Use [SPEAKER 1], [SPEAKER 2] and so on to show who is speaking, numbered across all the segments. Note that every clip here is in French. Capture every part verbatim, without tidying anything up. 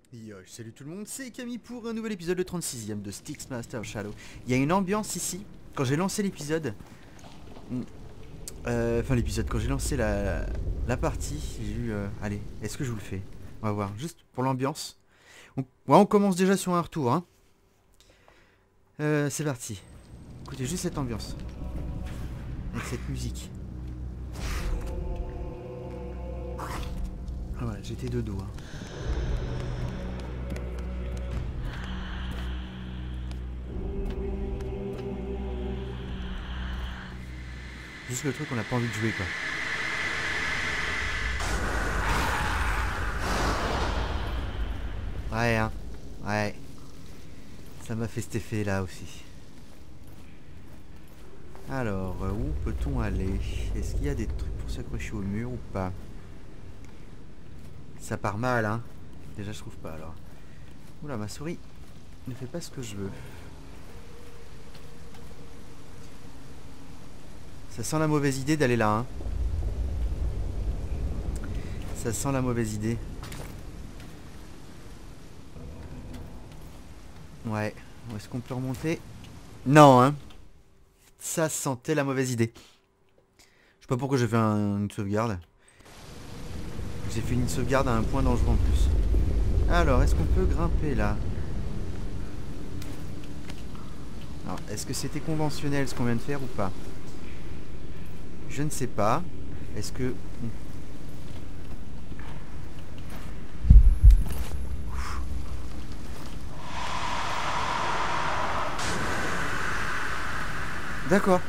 [SPEAKER 1] Yo, salut tout le monde, c'est Camille pour un nouvel épisode, le trente-sixième de Styx Master Shadow. Il y a une ambiance ici, quand j'ai lancé l'épisode, euh, enfin l'épisode, quand j'ai lancé la, la partie, j'ai eu, euh, allez, est-ce que je vous le fais? On va voir, juste pour l'ambiance. On, ouais, on commence déjà sur un retour, hein. Euh, c'est parti. Écoutez juste cette ambiance, avec cette musique. Ah ouais, j'étais de dos, hein. Juste le truc qu'on n'a pas envie de jouer, quoi. Ouais, hein. Ouais. Ça m'a fait cet effet là aussi. Alors, euh, où peut-on aller? Est-ce qu'il y a des trucs pour s'accrocher au mur ou pas? Ça part mal, hein. Déjà, je trouve pas, alors. Oula, ma souris ne fait pas ce que je veux. Ça sent la mauvaise idée d'aller là, hein. Ça sent la mauvaise idée. Ouais. Est-ce qu'on peut remonter? Non, hein. Ça sentait la mauvaise idée. Je sais pas pourquoi j'ai fait un, une sauvegarde. J'ai fait une sauvegarde à un point dangereux en plus. Alors, est-ce qu'on peut grimper là? Alors, est-ce que c'était conventionnel ce qu'on vient de faire ou pas? Je ne sais pas. Est-ce que... D'accord.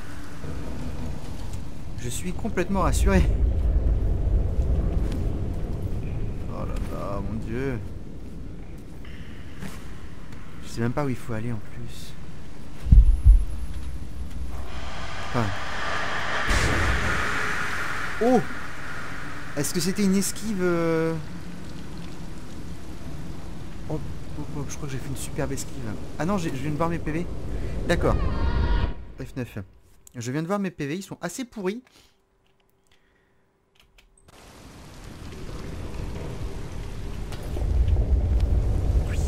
[SPEAKER 1] Je suis complètement rassuré. Oh là là, mon Dieu. Je sais même pas où il faut aller en plus. Enfin... Oh! Est-ce que c'était une esquive euh... oh, oh, oh, je crois que j'ai fait une superbe esquive. Ah non, je viens de voir mes P V. D'accord. F neuf. Je viens de voir mes P V, ils sont assez pourris. Oui.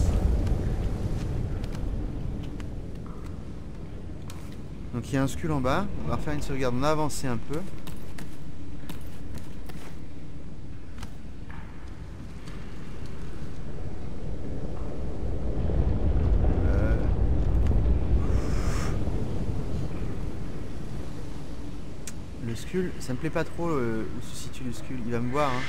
[SPEAKER 1] Donc il y a un skull en bas. On va refaire une sauvegarde. On a avancé un peu. Le skull, ça me plaît pas trop euh, où se situe le skull. Il va me voir, hein.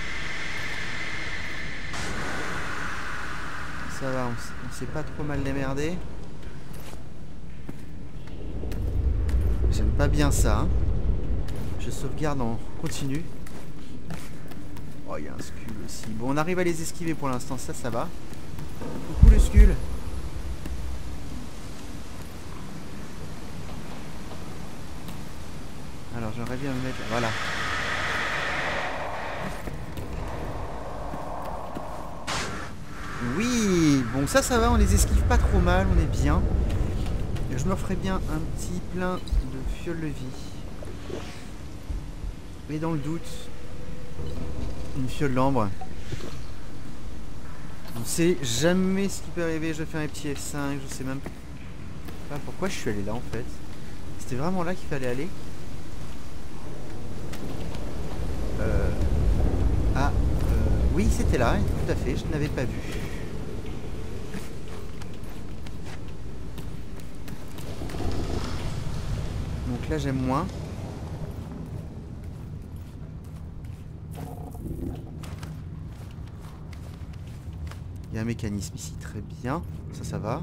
[SPEAKER 1] Ça va, on s'est pas trop mal démerdé. J'aime pas bien ça, hein. Je sauvegarde en continu. Oh, il y a un skull aussi. Bon, on arrive à les esquiver pour l'instant, ça, ça va. Coucou le skull. Alors, j'aimerais bien me mettre... Voilà. Oui, bon, ça, ça va, on les esquive pas trop mal, on est bien. Je me ferais bien un petit plein de fioles de vie. Et dans le doute, une fiole d'ambre. On sait jamais ce qui peut arriver. Je fais un petit F cinq, je sais même pas pourquoi je suis allé là en fait. C'était vraiment là qu'il fallait aller. Euh... Ah, euh... oui c'était là, tout à fait, je n'avais pas vu. Donc là j'aime moins. Il y a un mécanisme ici, très bien. Ça, ça va.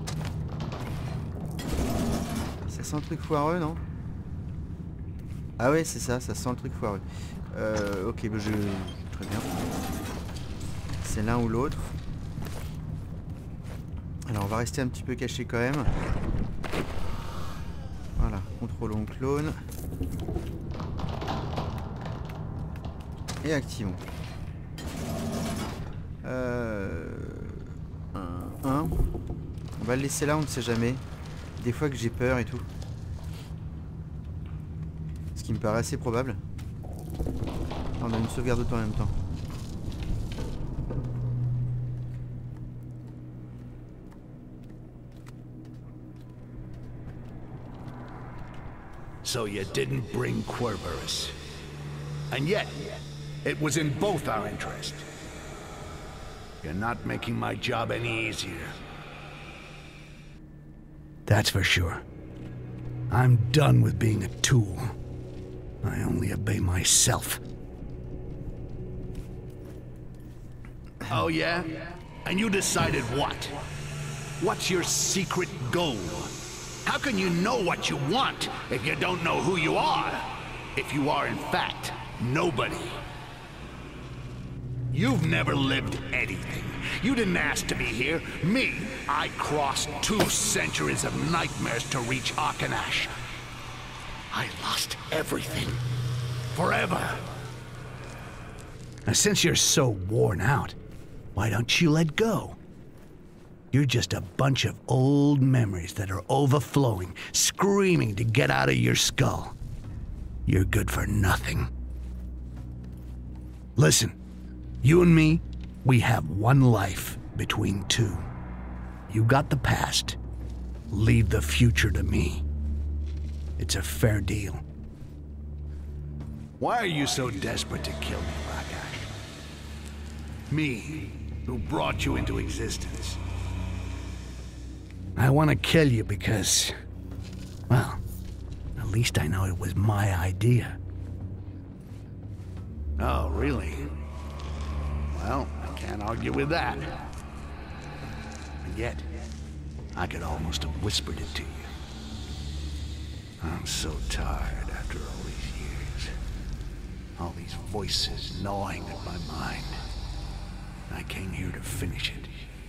[SPEAKER 1] Ça sent le truc foireux, non? Ah ouais, c'est ça, ça sent le truc foireux. Euh, ok, bah je... Très bien. C'est l'un ou l'autre. Alors, on va rester un petit peu caché quand même. Voilà, contrôlons clone. Et activons. Euh... Un, un. On va le laisser là, on ne sait jamais. Des fois que j'ai peur et tout. Ce qui me paraît assez probable. On a une sauvegarde auto en même temps.
[SPEAKER 2] So you didn't bring Querberus. And yet, it was in both our interest. You're not making my job any easier. That's for sure. I'm done with being a tool. I only obey myself. Oh yeah? And you decided what? What's your secret goal? How can you know what you want if you don't know who you are? If you are in fact nobody. You've never lived anything. You didn't ask to be here. Me, I crossed two centuries of nightmares to reach Arkanash. I lost everything. Forever. Now, since you're so worn out, why don't you let go? You're just a bunch of old memories that are overflowing, screaming to get out of your skull. You're good for nothing. Listen, you and me, we have one life between two. You got the past. Leave the future to me. It's a fair deal. Why are you so desperate to kill me, Rakash? Me, who brought you into existence. I want to kill you because, well, at least I know it was my idea. Oh, really? Well, I can't argue with that. And yet, I could almost have whispered it to you. I'm so tired after all these years. All these voices gnawing at my mind. I came here to finish it.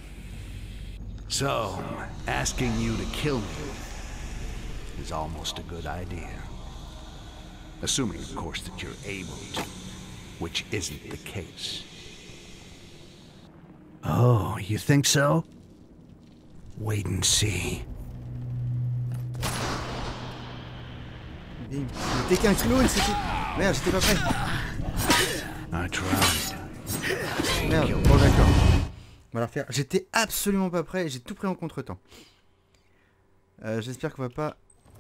[SPEAKER 2] So, asking you to kill me is almost a good idea. Assuming, of course, that you're able to, which isn't the case. Oh, you think so? Wait and see.
[SPEAKER 1] Il était qu'un clown, c'était... Merde, j'étais pas prêt.
[SPEAKER 2] I tried.
[SPEAKER 1] Merde, bon d'accord. On va la refaire. J'étais absolument pas prêt, j'ai tout pris en contre-temps. Euh, J'espère qu'on va pas...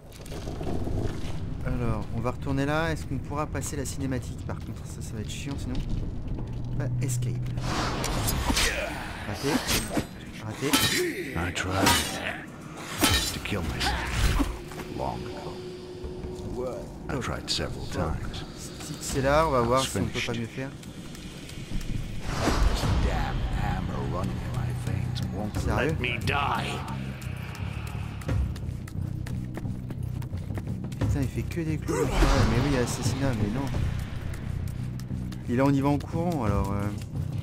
[SPEAKER 1] Alors, on va retourner là. Est-ce qu'on pourra passer la cinématique? Par contre, ça, ça va être chiant sinon. Pas escape. Raté. Raté.
[SPEAKER 2] I tried to kill myself long ago. I tried several times.
[SPEAKER 1] Si c'est là, on va voir si on peut pas mieux faire.
[SPEAKER 2] This damn hammer running in my veins won't let me die.
[SPEAKER 1] Putain, il fait que des clous. Mais oui, assassinat, mais non. Et là, on y va en courant, alors... Euh...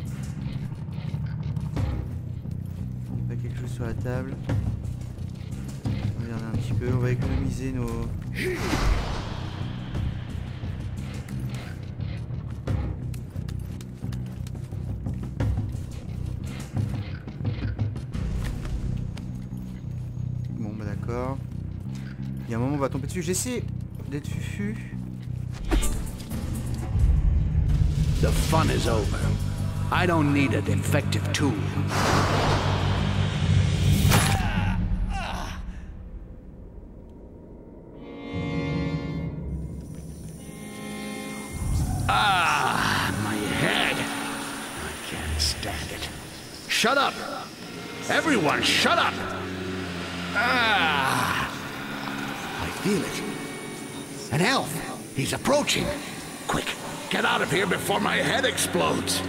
[SPEAKER 1] Pas quelque chose sur la table. On va regarder un petit peu, on va économiser nos... Bon, bah d'accord. Il y a un moment, on va tomber dessus. J'essaie d'être fufu.
[SPEAKER 2] The fun is over. I don't need a defective tool. Ah, my head. I can't stand it. Shut up! Everyone, shut up! Ah! I feel it. An elf. He's approaching. Quick, get out of here before my head explodes.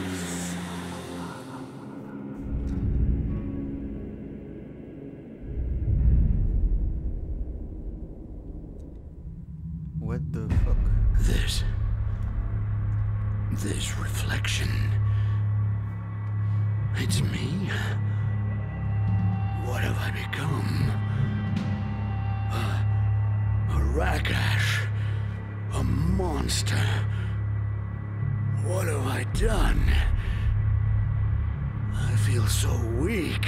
[SPEAKER 1] What the fuck?
[SPEAKER 2] This... This reflection... It's me? What have I become? A, a Rakash? A monster? What have I done? I feel so weak.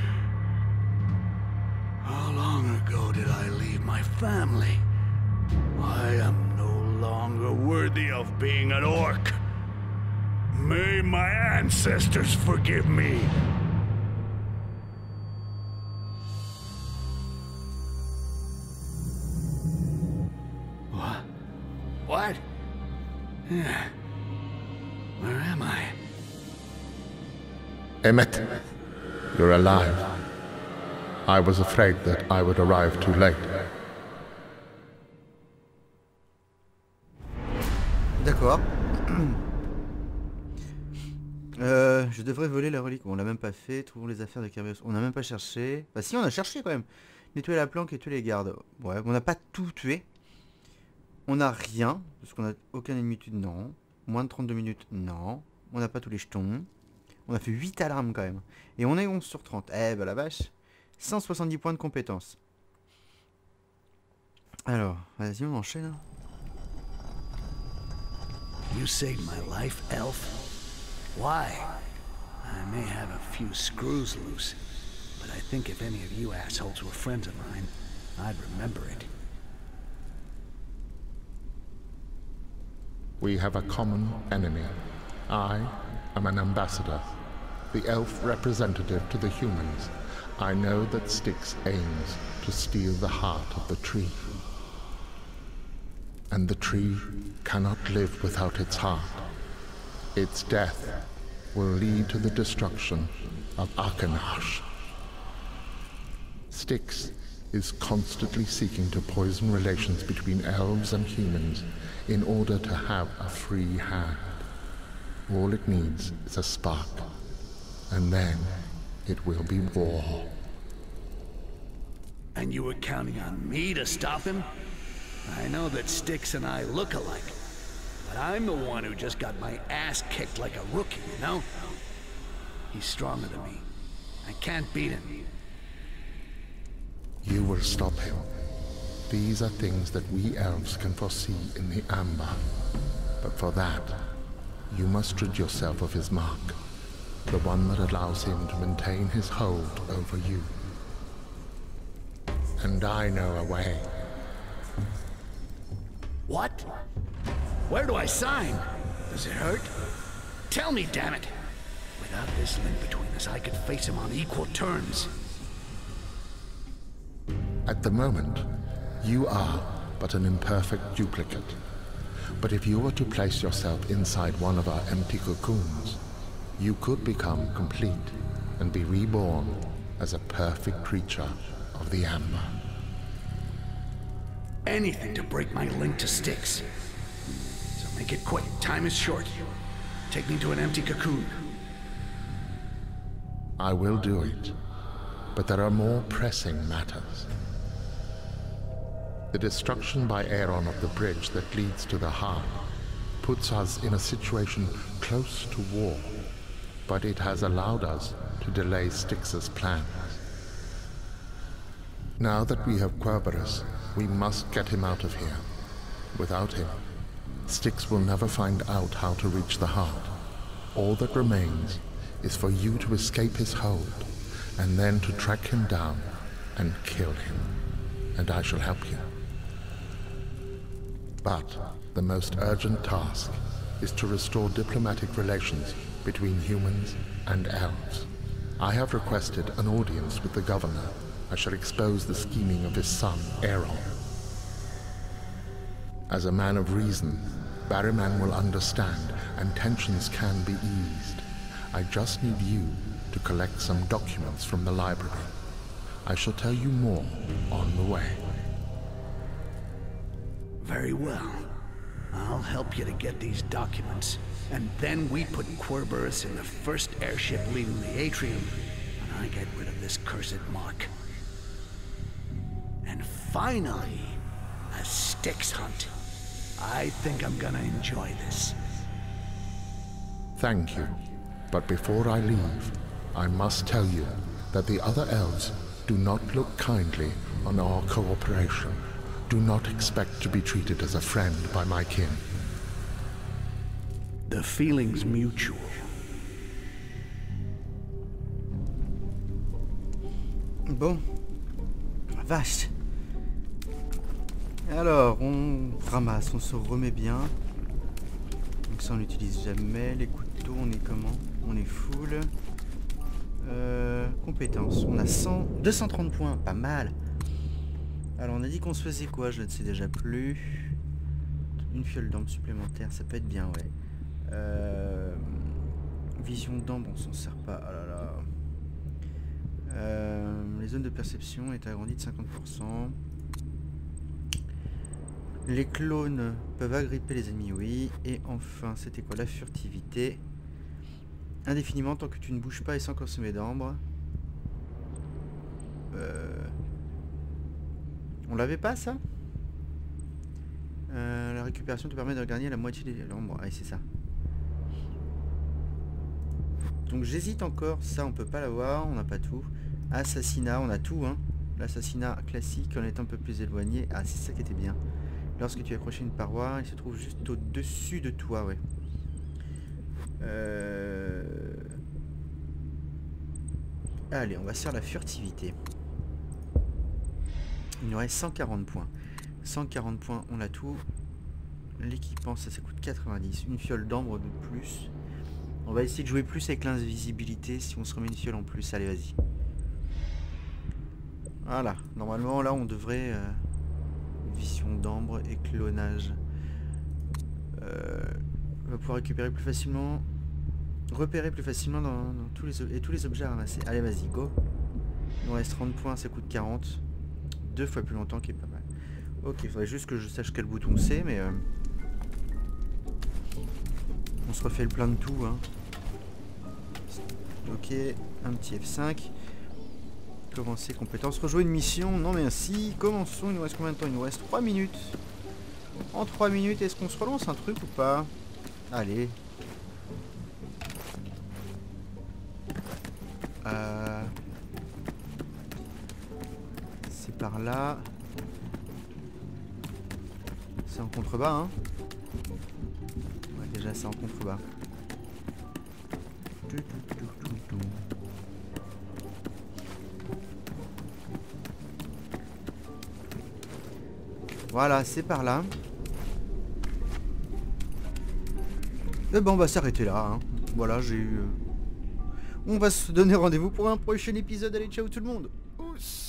[SPEAKER 2] How long ago did I leave my family? I am no longer worthy of being an orc. May my ancestors forgive me. Yeah. Where am I?
[SPEAKER 3] Emmett, you're alive. I was afraid that I would arrive too late.
[SPEAKER 1] D'accord. euh, je devrais voler la relique. Bon, on l'a même pas fait. Trouvons les affaires de Kerberos. On n'a même pas cherché. Bah si, on a cherché quand même. Nettoyer la planque et tuer les gardes. Ouais, on n'a pas tout tué. On n'a rien. Parce qu'on a aucun ennemi tué. Non. Moins de trente-deux minutes. Non. On n'a pas tous les jetons. On a fait huit alarmes quand même. Et on est onze sur trente. Eh bah la vache. cent soixante-dix points de compétence. Alors, vas-y, on enchaîne.
[SPEAKER 2] You saved my life, Elf. Why? I may have a few screws loose, but I think if any of you assholes were friends of mine, I'd remember it.
[SPEAKER 3] We have a common enemy. I am an ambassador, the elf representative to the humans. I know that Styx aims to steal the heart of the tree. And the tree cannot live without its heart. Its death will lead to the destruction of Arkenash. Styx is constantly seeking to poison relations between elves and humans in order to have a free hand. All it needs is a spark, and then it will be war.
[SPEAKER 2] And you were counting on me to stop him? I know that Styx and I look alike, but I'm the one who just got my ass kicked like a rookie, you know? He's stronger than me. I can't beat him.
[SPEAKER 3] You will stop him. These are things that we elves can foresee in the Amber. But for that, you must rid yourself of his mark, the one that allows him to maintain his hold over you. And I know a way.
[SPEAKER 2] What? Where do I sign? Does it hurt? Tell me, damn it! Without this link between us, I could face him on equal terms.
[SPEAKER 3] At the moment, you are but an imperfect duplicate. But if you were to place yourself inside one of our empty cocoons, you could become complete and be reborn as a perfect creature of the Amber.
[SPEAKER 2] Anything to break my link to Styx. So make it quick. Time is short. Take me to an empty cocoon.
[SPEAKER 3] I will do it, but there are more pressing matters. The destruction by Aeron of the bridge that leads to the heart puts us in a situation close to war, but it has allowed us to delay Styx's plans. Now that we have Kerberos, we must get him out of here. Without him, Styx will never find out how to reach the heart. All that remains is for you to escape his hold, and then to track him down and kill him. And I shall help you. But the most urgent task is to restore diplomatic relations between humans and elves. I have requested an audience with the governor. I shall expose the scheming of his son, Aeron. As a man of reason, Barryman will understand, and tensions can be eased. I just need you to collect some documents from the library. I shall tell you more on the way.
[SPEAKER 2] Very well. I'll help you to get these documents, and then we put Kerberos in the first airship leaving the atrium, and I get rid of this cursed mark. And finally, a Styx hunt. I think I'm gonna enjoy this.
[SPEAKER 3] Thank you. But before I leave, I must tell you that the other elves do not look kindly on our cooperation. Do not expect to be treated as a friend by my kin.
[SPEAKER 2] The feeling's mutual.
[SPEAKER 1] Bon. Vache. Alors, on ramasse, on se remet bien. Donc ça, on n'utilise jamais. Les couteaux, on est comment? On est full. Euh, compétences. On a cent, deux cent trente points, pas mal. Alors, on a dit qu'on se faisait quoi? Je ne sais déjà plus. Une fiole d'ambre supplémentaire, ça peut être bien, ouais. Euh, vision d'ambre, on s'en sert pas. Oh là là. Euh, les zones de perception est agrandies de cinquante pour cent. Les clones peuvent agripper les ennemis, oui. Et enfin, c'était quoi? La furtivité. Indéfiniment tant que tu ne bouges pas et sans consommer d'ambre. Euh... On l'avait pas, ça? euh, La récupération te permet de gagner la moitié de l'ambre. Ah, c'est ça. Donc j'hésite encore. Ça, on peut pas l'avoir. On n'a pas tout. Assassinat, on a tout, hein. L'assassinat classique en est un peu plus éloigné. Ah, c'est ça qui était bien. Lorsque tu accroches une paroi, il se trouve juste au-dessus de toi, ouais. Euh... Allez, on va se faire la furtivité. Il nous reste cent quarante points. cent quarante points, on a tout. L'équipement, ça, ça coûte quatre-vingt-dix. Une fiole d'ambre de plus. On va essayer de jouer plus avec l'invisibilité si on se remet une fiole en plus. Allez, vas-y. Voilà. Normalement, là, on devrait... Euh, vision d'ambre et clonage. Euh, on va pouvoir récupérer plus facilement... Repérer plus facilement dans, dans tous les... Et tous les objets à ramasser. Allez, vas-y, go. Il nous reste trente points, ça coûte quarante. Deux fois plus longtemps, qui est pas mal. Ok, il faudrait juste que je sache quel bouton c'est, mais... Euh, on se refait le plein de tout, hein. Ok, un petit F cinq. Commencer compétence. Rejouer une mission. Non merci. Commençons. Il nous reste combien de temps? Il nous reste trois minutes. En trois minutes, est-ce qu'on se relance un truc ou pas? Allez. Euh... C'est par là. C'est en contrebas, hein. Ouais, déjà c'est en contrebas. Tout, tout, tout, tout, tout. Voilà, c'est par là. Et bon, on va s'arrêter là. Hein. Voilà, j'ai eu... On va se donner rendez-vous pour un prochain épisode. Allez, ciao tout le monde. Ouss.